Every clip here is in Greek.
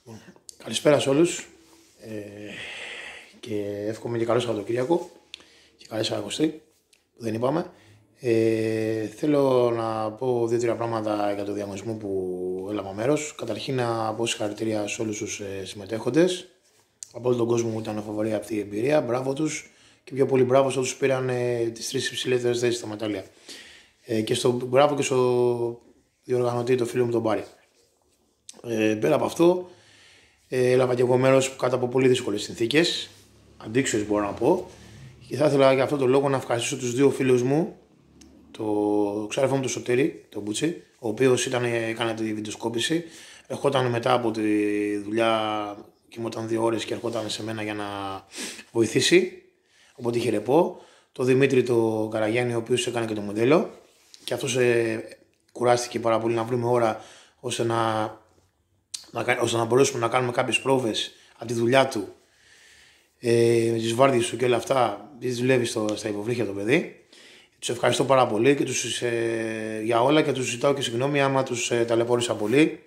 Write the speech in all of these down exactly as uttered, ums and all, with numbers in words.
Καλησπέρα σε όλους ε, και εύχομαι και καλό Σαββατοκύριακο και καλή Σαββατοκύριακο που δεν είπαμε. Ε, θέλω να πω δύο-τρία πράγματα για το διαγωνισμό που έλαβα μέρος. Καταρχήν να πω συγχαρητήρια σε όλους τους ε, συμμετέχοντες. Από όλο τον κόσμο μου ήταν φοβερή αυτή η εμπειρία. Μπράβο τους και πιο πολύ μπράβο σε όσους πήραν ε, τις τρεις υψηλότερες θέσεις στα μετάλλια. Ε, και στο μπράβο και στο διοργανωτή, το φίλο μου τον Πάρη. Ε, πέρα από αυτό, ε, έλαβα και εγώ μέρος κάτω από πολύ δύσκολες συνθήκες, αντίξωες μπορώ να πω, και θα ήθελα για αυτόν τον λόγο να ευχαριστήσω τους δύο φίλους μου, το ξάδερφό μου τον Σωτήρη, τον Μπούτσι, ο οποίος ήταν, έκανε τη βιντεοσκόπηση, ερχόταν μετά από τη δουλειά, κοιμόταν δύο ώρες και ερχόταν σε μένα για να βοηθήσει, οπότε είχε ρεπό, το Δημήτρη το Καραγιάννη, ο οποίος έκανε και το μοντέλο, και αυτός ε, κουράστηκε πάρα πολύ να βρούμε ώρα ώστε να, να, ώστε να μπορέσουμε να κάνουμε κάποιες πρόβες από τη δουλειά του, ε, με τις βάρδιες του και όλα αυτά. Δουλεύει στο, στα υποβρύχια το παιδί. Τους ευχαριστώ πάρα πολύ και τους, ε, για όλα και τους ζητάω και συγγνώμη άμα τους ε, ταλαιπώρησα πολύ.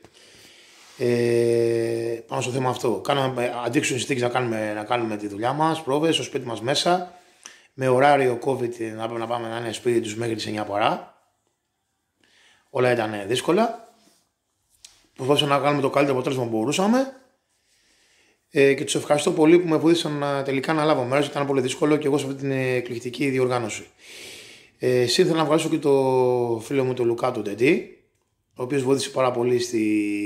Ε, πάνω στο θέμα αυτό. Κάναμε αντίξωες συνθήκες να κάνουμε, να κάνουμε τη δουλειά μας, πρόβες στο σπίτι μας μέσα, με ωράριο COVID να πρέπει να πάμε να είναι σπίτι τους μέχρι τις εννιά παρά. Όλα ήταν δύσκολα. Προσπαθήσαμε να κάνουμε το καλύτερο αποτέλεσμα που μπορούσαμε. Ε, και τους ευχαριστώ πολύ που με βοήθησαν να, τελικά να λάβω μέρος. Ήταν πολύ δύσκολο και εγώ σε αυτή την εκπληκτική διοργάνωση. Ε, Σύνθελα να βγάλω και το φίλο μου τον Λουκά του Ντεντή, ο οποίος βοήθησε πάρα πολύ στη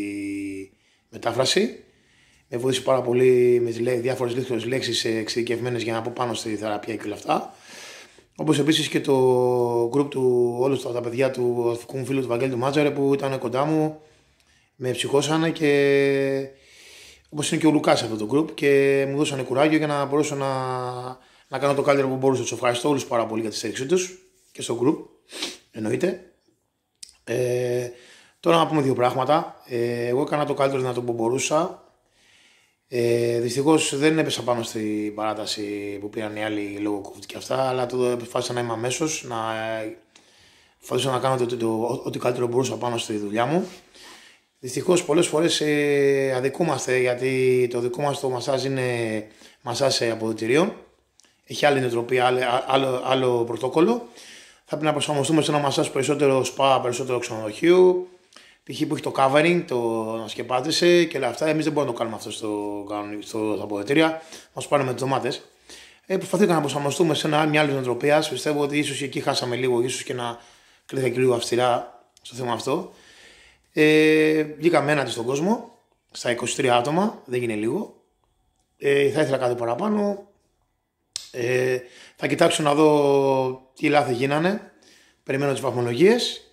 μετάφραση. Με βοήθησε πάρα πολύ με τις διάφορες δύσκολες λέξεις εξειδικευμένες για να πω πάνω στη θεραπεία και όλα αυτά. Όπως επίσης και το group του, όλους τα παιδιά του αδερφικού μου φίλου του Βαγγέλη του Μάτζαρε που ήταν κοντά μου, με ψυχώσανε, και όπως είναι και ο Λουκάς σε αυτό το group, και μου δώσανε κουράγιο για να μπορέσω να, να κάνω το καλύτερο που μπορούσα. Τους ευχαριστώ όλους πάρα πολύ για τη στήριξη τους και στο group, εννοείται. Ε, τώρα να πούμε δύο πράγματα. Ε, εγώ έκανα το καλύτερο δυνατό που μπορούσα. Ε, δυστυχώς δεν έπεσα πάνω στην παράταση που πήραν οι άλλοι λόγω COVID και αυτά, αλλά το αποφάσισα να είμαι αμέσως, να προσπαθήσω να κάνω ό,τι το, το, καλύτερο μπορούσα πάνω στη δουλειά μου. Δυστυχώς πολλές φορές ε, αδικούμαστε, γιατί το δικό μας το μασάζ είναι μασάζ αποδυτηρίων. Έχει άλλη νοοτροπία, άλλο, άλλο, άλλο πρωτόκολλο. Θα πρέπει να προσαρμοστούμε σε ένα μασάζ περισσότερο σπα, περισσότερο ξενοδοχείου. Π.χ. που έχει το covering, το να σκεπάζεσαι και όλα αυτά. Εμείς δεν μπορούμε να το κάνουμε αυτό στο, στο, στα αποδυτήρια. Μας πάρουμε με τις ντομάτες. Ε, προσπαθήκαμε να προσαρμοστούμε σε ένα, μια άλλη νοοτροπία. Πιστεύω ότι ίσως εκεί χάσαμε λίγο, ίσως και να κλείθα και λίγο αυστηρά στο θέμα αυτό. Ε, βγήκαμε έναντι στον κόσμο, στα είκοσι τρία άτομα, δεν είναι λίγο. Ε, θα ήθελα κάτι παραπάνω. Ε, θα κοιτάξω να δω τι λάθη γίνανε. Περιμένω τις βαθμολογίες.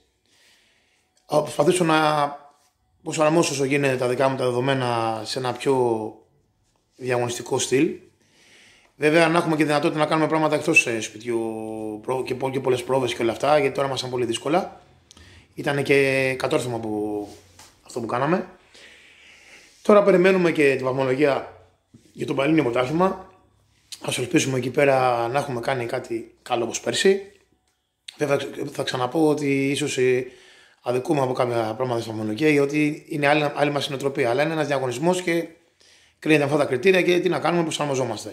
Θα προσπαθήσω να προσαρμόσω όσο γίνεται τα δικά μου τα δεδομένα σε ένα πιο διαγωνιστικό στυλ. Βέβαια, να έχουμε και δυνατότητα να κάνουμε πράγματα εκτός σπιτιού και, και πολλές πρόβες και όλα αυτά, γιατί τώρα μας ήταν πολύ δύσκολα. Ήταν και κατόρθωμα που, αυτό που κάναμε. Τώρα περιμένουμε και τη βαθμολογία για το Πανελλήνιο Πρωτάθλημα. Ας ελπίσουμε εκεί πέρα να έχουμε κάνει κάτι καλό όπως πέρσι. Βέβαια, θα ξαναπώ ότι ίσως αδικούμε από κάποια πράγματα στη βαθμολογία, γιατί είναι άλλη, άλλη μας νοοτροπία. Αλλά είναι ένας διαγωνισμός και κρίνεται αυτά τα κριτήρια και τι να κάνουμε, προσαρμοζόμαστε.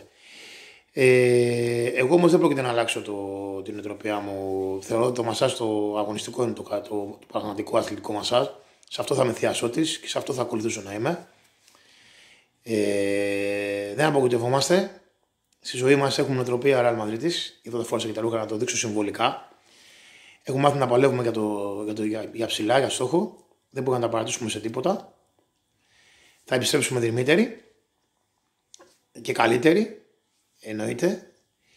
Ε, εγώ όμως δεν πρόκειται να αλλάξω το, την νοοτροπία μου. Θεωρώ ότι το μασάζ το αγωνιστικό είναι το, το, το πραγματικό αθλητικό μασάζ. Σε αυτό θα είμαι θειασότης και σε αυτό θα ακολουθήσω να είμαι. Ε, δεν απογοητευόμαστε. Στη ζωή μας έχουμε νοοτροπία Real Madrid. Γι' αυτό το φόρεσα και τα ρούχα να το δείξω συμβολικά. Έχουμε μάθει να παλεύουμε για, το, για, το, για, για ψηλά, για στόχο. Δεν μπορούμε να τα παρατήσουμε σε τίποτα. Θα επιστρέψουμε δρυμύτεροι και καλύτεροι. Εννοείται.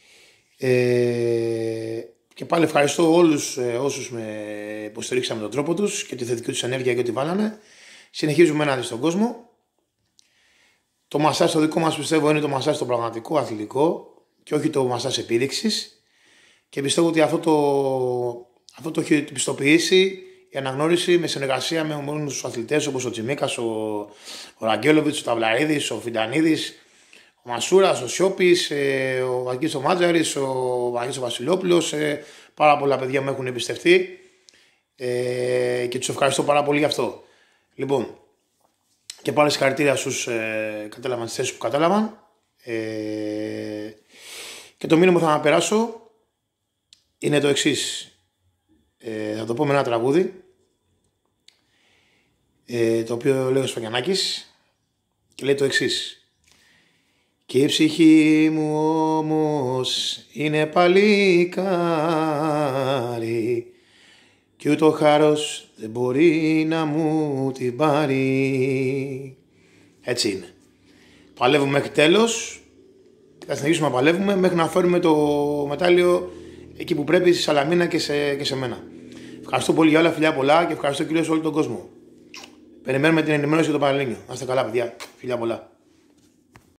Ε, και πάλι ευχαριστώ όλους ε, όσους με υποστηρίξαν με τον τρόπο τους και τη θετική τους ενέργεια και ό,τι βάλανε. Συνεχίζουμε έναντι στον κόσμο. Το μασάζ το δικό μας, πιστεύω, είναι το μασάζ το πραγματικό, αθλητικό, και όχι το μασάζ επίδειξης. Και πιστεύω ότι αυτό το, αυτό το έχει πιστοποιήσει η αναγνώριση με συνεργασία με ομόνους τους αθλητές όπως ο Τσιμίκας, ο, ο Ραγκέλοβιτς, ο Ταυλαρίδης, ο Φιντανίδης, ο Μασούρας, ο Σιώπης, ε, ο Βαγγής ο Μάτζαρης, ο Βαγγής ο Βασιλόπουλος. Ε, πάρα πολλά παιδιά μου έχουν εμπιστευτεί ε, και τους ευχαριστώ πάρα πολύ γι' αυτό. Λοιπόν, Και πάλι συγχαρητήρια στους ε, κατάλαβαν τις θέσεις που κατάλαβαν. Ε, και το μήνυμα που θα να περάσω είναι το εξής. Ε, θα το πω με ένα τραγούδι, ε, το οποίο λέει ο Σφαγιανάκης και λέει το εξής. Και η ψυχή μου όμως είναι παλικάρι κι ούτω χάρος δεν μπορεί να μου την πάρει. Έτσι είναι. Παλεύουμε μέχρι τέλος και θα συνεχίσουμε να παλεύουμε μέχρι να φέρουμε το μετάλλιο εκεί που πρέπει, στη Σαλαμίνα και σε, και σε μένα. Ευχαριστώ πολύ για όλα, φιλιά πολλά, και ευχαριστώ κυρίως όλο τον κόσμο. Περιμένουμε την ενημέρωση για το Πανελλήνιο. Να είστε καλά, παιδιά. Φιλιά πολλά.